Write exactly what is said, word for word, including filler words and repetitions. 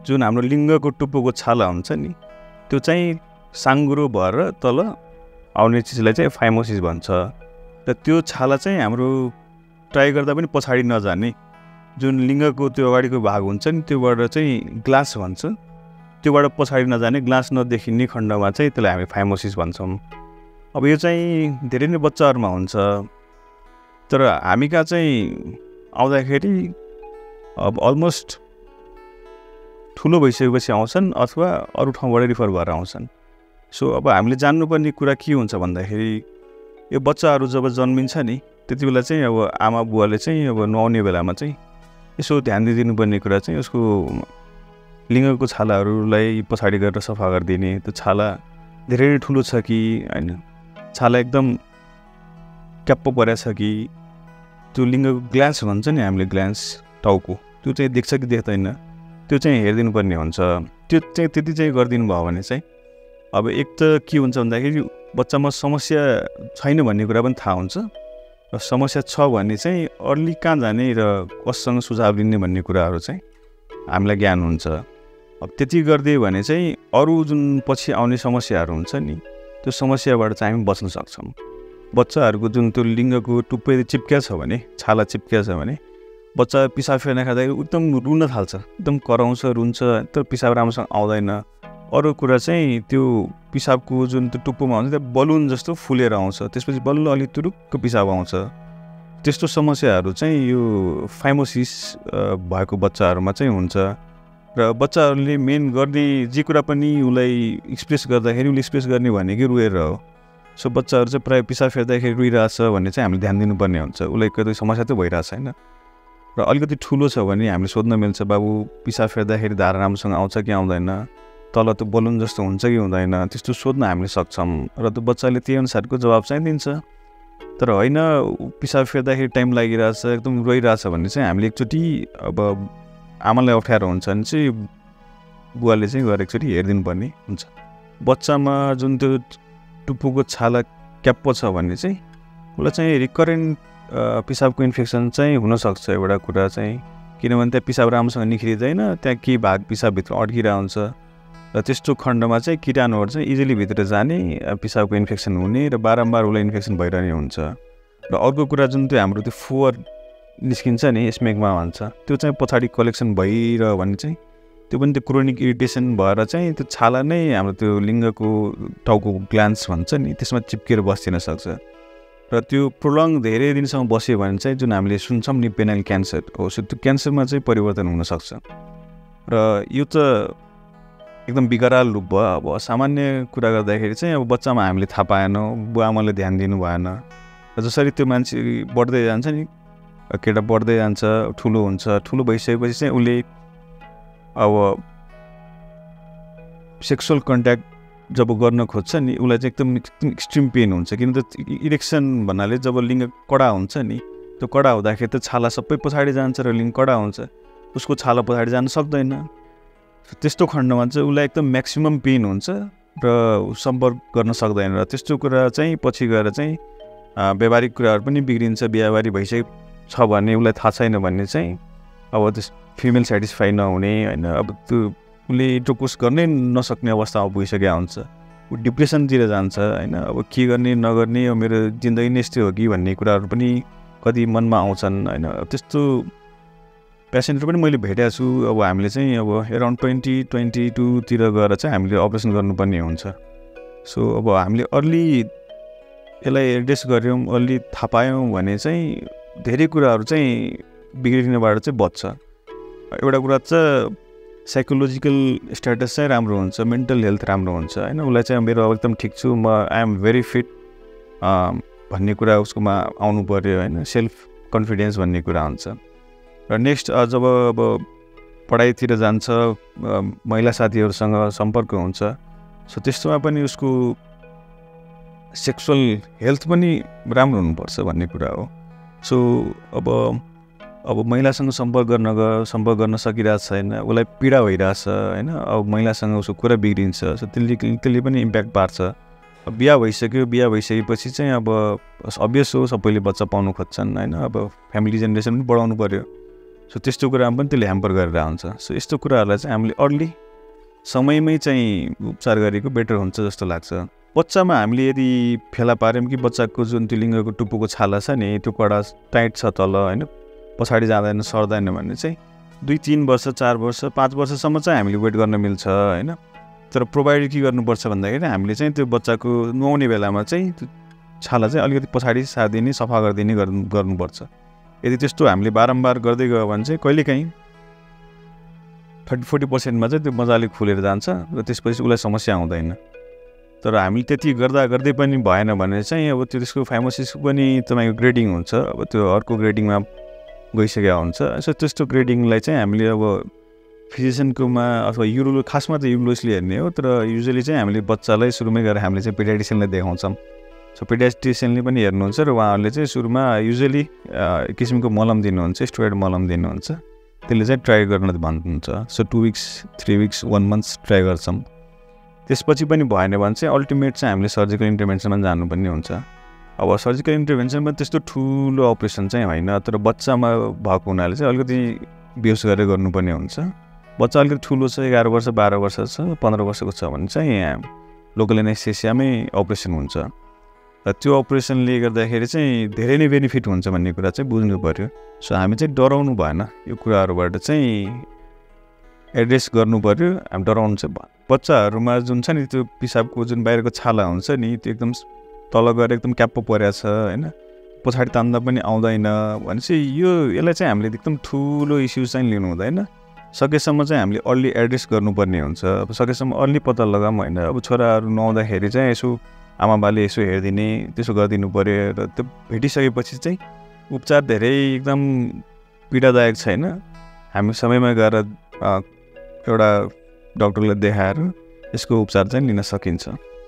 जुन हाम्रो लिङ्गको टुप्पोको छाला हुन्छ नि त्यो चाहिँ साङ्गुरो भएर तल आउने चिजलाई चाहिँ फाइमोसिस भन्छ। र त्यो छाला चाहिँ हाम्रो ट्राई गर्दा पनि पछाडि नजाने जुन लिङ्गको त्यो अगाडिको भाग हुन्छ नि त्योबाट चाहिँ ग्लास भन्छ, त्योबाट पछाडि नजाने ग्लास नदेखिने खण्डमा चाहिँ त्यसलाई हामी फाइमोसिस भन्छौँ। अब यो चाहिँ धेरै नै बच्चाहरूमा हुन्छ, तर हामी कहाँ चाहिँ आउँदाखेरि अब अलमोस्ट ठुलो भइसकेपछि आउँछन् अथवा अरू ठाउँबाट रिफर भएर आउँछन्। सो अब हामीले जान्नुपर्ने कुरा के हुन्छ भन्दाखेरि यो बच्चाहरू जब जन्मिन्छ नि त्यति बेला चाहिँ अब आमा बुवाले चाहिँ अब नुहाउने बेलामा चाहिँ यसो ध्यान दिइदिनु पर्ने कुरा चाहिँ उसको लिङ्गको छालाहरूलाई पछाडि गरेर सफा गरिदिने। त्यो छाला धेरै नै ठुलो छ कि होइन, छाला एकदम क्याप्पो परेको छ कि, त्यो लिङ्गको ग्लान्स भन्छ नि हामीले ग्लान्स टाउको त्यो चाहिँ देख्छ कि देख्दैन त्यो चाहिँ हेरिदिनु पर्ने हुन्छ। त्यो चाहिँ त्यति चाहिँ गरिदिनु भयो भने चाहिँ अब एक त के हुन्छ भन्दाखेरि बच्चामा समस्या छैन भन्ने कुरा पनि थाहा हुन्छ, र समस्या छ भने चाहिँ अर्ली कहाँ जाने र कससँग सुझाव लिने भन्ने कुराहरू चाहिँ हामीलाई ज्ञान हुन्छ। अब त्यति गरिदियो भने चाहिँ अरू जुन पछि आउने समस्याहरू हुन्छ नि त्यो समस्याबाट चाहिँ हामी बच्न सक्छौँ। बच्चाहरूको जुन त्यो लिङ्गको टुप्पे चिप्क्या छ भने, छाला चिप्क्या छ भने बच्चा पिसाब फेर्न खाँदाखेरि एकदम रुन थाल्छ, एकदम कराउँछ, रुन्छ, तर पिसाब राम्रोसँग आउँदैन। अरू कुरा चाहिँ त्यो पिसाबको जुन त्यो टुप्पोमा हुन्छ त्यो बलुन जस्तो फुलेर आउँछ, त्यसपछि बल्ल अलिक तुरुक्क पिसाब आउँछ। त्यस्तो समस्याहरू चाहिँ यो फाइमोसिस भएको बच्चाहरूमा चाहिँ हुन्छ। र बच्चाहरूले मेन गर्ने जे कुरा पनि उसलाई एक्सप्रेस गर्दाखेरि उसले एक्सप्रेस गर्ने भनेकै रुएर हो। सो बच्चाहरू चाहिँ प्रायः पिसाब फेर्दाखेरि रुइरहेछ भन्ने चाहिँ हामीले ध्यान दिनुपर्ने हुन्छ, उसलाई कतै समस्या त भइरहेछ होइन। र अलिकति ठुलो छ भने हामीले सोध्न मिल्छ, बाबु पिसाब फेर्दाखेरि धारा राम्रोसँग आउँछ कि आउँदैन, तल त्यो बलुन जस्तो हुन्छ कि हुँदैन, त्यस्तो सोध्न हामीले सक्छौँ। र त्यो बच्चाले त्यही अनुसारको जवाब चाहिँ दिन्छ। तर होइन पिसाब फेर्दाखेरि टाइम लागिरहेछ, एकदम रोइरहेछ भने चाहिँ हामीले एकचोटि अब आमालाई अप्ठ्यारो हुन्छ भने चाहिँ बुवाले चाहिँ गएर एकचोटि हेरिदिनु पर्ने हुन्छ। बच्चामा जुन त्यो टुप्पोको छाला क्याप्पो छ भने चाहिँ उसलाई चाहिँ रिकरेन्ट पिसाबको इन्फेक्सन चाहिँ हुनसक्छ एउटा कुरा चाहिँ, किनभने त्यहाँ पिसाब राम्रोसँग निख्रिँदैन, त्यहाँ केही भाग पिसाबभित्र अड्किरहेको हुन्छ र त्यस्तो खण्डमा चाहिँ किटाणुहरू चाहिँ इजिली भित्र जाने, पिसाबको इन्फेक्सन हुने र बारम्बार उसलाई इन्फेक्सन भइरहने हुन्छ। र अर्को कुरा जुन त्यो हाम्रो त्यो फोहोर निस्किन्छ नि स्मेगमा भन्छ, त्यो चाहिँ पछाडि कलेक्सन भइरह्यो भने चाहिँ त्यो पनि त्यो क्रोनिक इरिटेसन भएर चाहिँ त्यो छाला नै हाम्रो त्यो लिङ्गको टाउको ग्लान्स भन्छ नि त्यसमा चिप्केर बस्दिन सक्छ। र त्यो प्रोलङ धेरै दिनसम्म बस्यो भने चाहिँ जुन हामीले सुन्छौँ नि पेनाइल क्यान्सर हो, सो त्यो क्यान्सरमा चाहिँ परिवर्तन हुनसक्छ। र यो त एकदम बिगराल रूप भयो। अब सामान्य कुरा गर्दाखेरि चाहिँ अब बच्चामा हामीले थाहा पाएनौँ, बुवा आमाले ध्यान दिनु भएन, र जसरी त्यो मान्छे बढ्दै जान्छ नि, केटा बढ्दै जान्छ, ठुलो हुन्छ, ठुलो भइसकेपछि चाहिँ उसले अब सेक्सुअल कन्ट्याक्ट जब गर्न खोज्छ नि उसलाई चाहिँ एकदम एकदम एक्सट्रिम पेन हुन्छ, किन त इरेक्सन भन्नाले जब लिङ्ग कडा हुन्छ नि त्यो कडा हुँदाखेरि त छाला सबै पछाडि जान्छ र लिङ्ग कडा हुन्छ, उसको छाला पछाडि जान सक्दैन। त्यस्तो खण्डमा चाहिँ उसलाई एकदम म्याक्सिमम पेन हुन्छ र सम्पर्क गर्न सक्दैन। र त्यस्तो कुरा चाहिँ पछि गएर चाहिँ व्यावहारिक कुराहरू पनि बिग्रिन्छ। बिहाबारी भइसके छ भने उसलाई थाहा छैन भने चाहिँ अब त्यो फिमेल सेटिस्फाई नहुने होइन, अब त्यो उसले इन्टरकोर्स गर्नै नसक्ने अवस्थामा पुगिसकेको हुन्छ, ऊ डिप्रेसनतिर जान्छ होइन। अब के गर्ने नगर्ने, अब मेरो जिन्दगी नै यस्तै हो कि भन्ने कुराहरू पनि कति मनमा आउँछन् होइन। त्यस्तो पेसेन्टहरू पनि मैले भेटेको छु। अब हामीले चाहिँ अब एराउन्ड ट्वेन्टी ट्वेन्टी टूतिर गएर चाहिँ हामीले अपरेसन गर्नुपर्ने हुन्छ। सो अब हामीले अर्ली यसलाई एड्रेस गऱ्यौँ, अर्ली थाहा पायौँ भने चाहिँ धेरै कुराहरू चाहिँ बिग्रिनेबाट चाहिँ बच्छ। एउटा कुरा चाहिँ साइकोलोजिकल स्ट्याटस चाहिँ राम्रो हुन्छ, मेन्टल हेल्थ राम्रो हुन्छ होइन। उसलाई चाहिँ मेरो अब एकदम ठिक छु, म आई एम भेरी फिट भन्ने कुरा उसकोमा आउनु पऱ्यो होइन, सेल्फ कन्फिडेन्स भन्ने कुरा हुन्छ। र नेक्स्ट जब अब पढाइतिर जान्छ, महिला साथीहरूसँग सम्पर्क हुन्छ, सो त्यस्तोमा पनि उसको सेक्सुअल हेल्थ पनि राम्रो हुनुपर्छ भन्ने कुरा हो। सो अब अब महिलासँग सम्पर्क गर्न ग सम्पर्क गर्न सकिरहेको छैन, उसलाई पीडा भइरहेछ होइन, अब महिलासँग उसको कुरा बिग्रिन्छ, सो त्यसले त्यसले पनि इम्प्याक्ट पार्छ। बिहा भइसक्यो, बिहा भइसकेपछि चाहिँ अब अभियस हो सबैले बच्चा पाउनु खोज्छन् होइन, अब फ्यामिली जेनेरेसन पनि बढाउनु पऱ्यो। सो त्यस्तो कुरामा पनि त्यसले ह्याम्पर गरेर हुन्छ। सो यस्तो कुराहरूलाई चाहिँ हामीले अर्ली समयमै चाहिँ उपचार गरेको बेटर हुन्छ जस्तो लाग्छ। बच्चामा हामीले यदि फेला पार्यौँ कि बच्चाको जुन त्यो लिङ्गको टुप्पोको छाला छ नि त्यो कडा टाइट छ तल होइन, पछाडि जाँदैन सर्दैन भने चाहिँ दुई तिन वर्ष चार वर्ष पाँच वर्षसम्म चाहिँ हामीले वेट गर्न मिल्छ होइन। तर प्रोभाइड के गर्नुपर्छ भन्दाखेरि हामीले चाहिँ त्यो बच्चाको नुहाउने बेलामा चाहिँ त्यो छाला चाहिँ अलिकति पछाडि सारिदिने सफा गरिदिने गर्नु गर्नुपर्छ। यदि त्यस्तो हामीले बारम्बार गर्दै गयो भने चाहिँ कहिलेकाहीँ थर्टी फोर्टी पर्सेन्टमा चाहिँ त्यो मजाले खुलेर जान्छ र त्यसपछि उसलाई समस्या आउँदैन। तर हामीले त्यति गर्दा गर्दै पनि भएन भने चाहिँ अब त्यो त्यसको फाइमोसिस पनि तपाईँको ग्रेडिङ हुन्छ, अब त्यो अर्को ग्रेडिङमा गइसकेको हुन्छ। सो त्यस्तो ग्रेडिङलाई चाहिँ हामीले अब फिजिसियनकोमा अथवा युरो खासमा त युरोलोजिस्टले हेर्ने हो, तर युजली चाहिँ हामीले बच्चालाई सुरुमै गएर हामीले चाहिँ पेडियाट्रिसियनलाई देखाउँछौँ। सो पेडियाट्रिसियनले पनि हेर्नुहुन्छ र उहाँहरूले चाहिँ सुरुमा युजली किसिमको मलम दिनुहुन्छ, स्टेरोइड मलम दिनुहुन्छ, त्यसले चाहिँ ट्राई गर्न भन्नुहुन्छ। So two weeks three weeks one months try गर्छौँ। त्यसपछि पनि भएन भने चाहिँ अल्टिमेट चाहिँ हामीले सर्जिकल इन्टरभेन्सनमा जानुपर्ने हुन्छ। अब सर्जिकल इन्टरभेन्सनमा त्यस्तो ठुलो अपरेसन चाहिँ होइन, तर बच्चामा भएको हुनाले चाहिँ अलिकति बेहोस गरेर गर्नुपर्ने हुन्छ। बच्चा अलिकति ठुलो छ, एघार वर्ष बाह्र वर्ष छ पन्ध्र वर्षको छ भने चाहिँ लोकल एनेस्थेसियामै अपरेसन हुन्छ। र त्यो अपरेसनले गर्दाखेरि चाहिँ धेरै नै बेनिफिट हुन्छ भन्ने कुरा चाहिँ बुझ्नु पऱ्यो। सो हामी चाहिँ डराउनु भएन, यो कुराहरूबाट चाहिँ एड्रेस गर्नु पऱ्यो। हामी डराउनु चाहिँ भएन। बच्चाहरूमा जुन छ नि त्यो पिसाबको जुन बाहिरको छाला हुन्छ नि त्यो एकदम तल गएर एकदम क्याप्पो परेको छ होइन, पछाडि तान्दा पनि आउँदैन भनेपछि यो यसलाई चाहिँ हामीले एकदम ठुलो इस्यु चाहिँ लिनु हुँदैन। सकेसम्म चाहिँ हामीले अर्ली एड्रेस गर्नुपर्ने हुन्छ। अब सकेसम्म अर्ली पत्ता लगाऊँ होइन। अब छोराहरू नुहाउँदाखेरि चाहिँ यसो आमा बाले यसो हेरिदिने त्यसो गरिदिनु पऱ्यो। र त्यो भेटिसकेपछि चाहिँ उपचार धेरै एकदम पीडादायक छैन। हामी समयमा गएर एउटा डक्टरलाई देखाएर यसको उपचार चाहिँ लिन सकिन्छ।